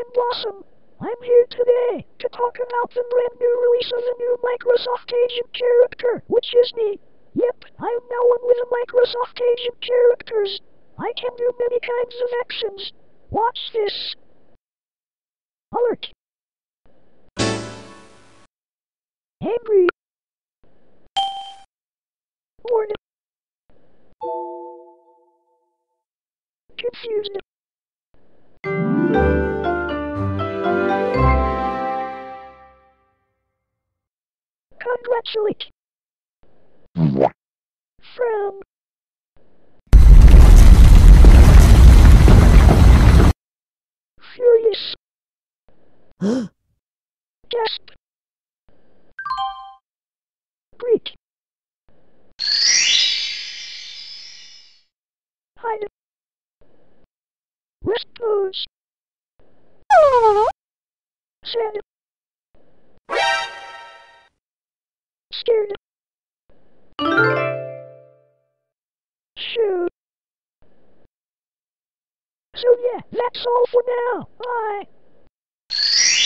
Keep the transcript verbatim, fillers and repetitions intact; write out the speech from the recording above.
Blossom. I'm here today to talk about the brand new release of the new Microsoft Agent character, which is me. Yep, I'm now one with the Microsoft Agent characters. I can do many kinds of actions. Watch this. Alert. Angry. Bored. Confused. Congratulate. Frown. Furious. Gasp. Break. Hide. Rest pose. Sad. Scared. Shoot. So yeah, that's all for now. Bye.